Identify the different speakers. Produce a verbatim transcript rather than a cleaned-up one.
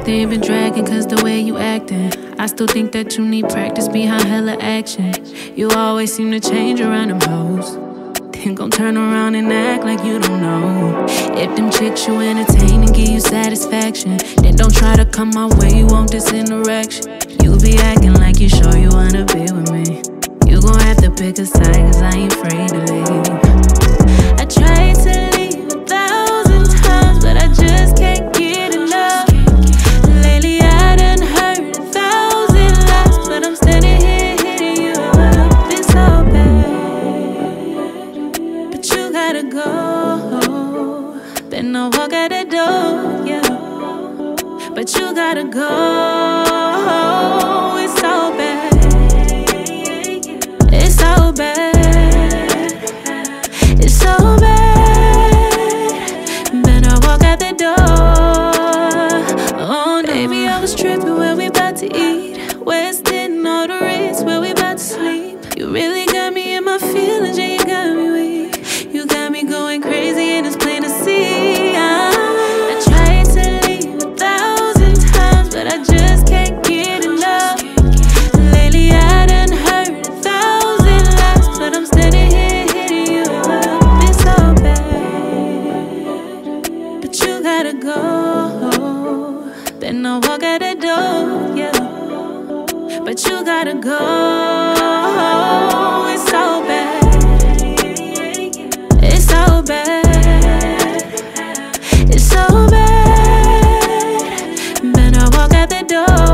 Speaker 1: they ain't been dragging cause the way you acting. I still think that you need practice behind hella action. You always seem to change around them hoes, then gon' turn around and act like you don't know. If them chicks you entertain and give you satisfaction, then don't try to come my way, you want this interaction. You be acting like you sure you wanna be with me. You gon' have to pick a side cause I ain't afraid to leave. I tried to leave a thousand times, but I just can't get enough. Lately I done heard a thousand lies, but I'm standing here hitting you up. It's so bad, but you gotta go. Then I'll walk out the door, yeah. But you gotta go. It's so bad. It's so bad. It's so bad. Better walk out the door. Oh, baby, I was tripping where we about to eat. West End, all the Ritz, where we about to sleep. You really got me in my feelings, yeah, you got me weak. You got me going crazy and it's plain to see. I, I tried to leave a thousand times, but I just can't get enough. Lately I done heard a thousand lies, but I'm standing here hitting you up. It's so bad, but you gotta go. Then I'll walk out the door, yeah. But you gotta go. It's so bad. It's so bad. It's so bad. Better walk out the door.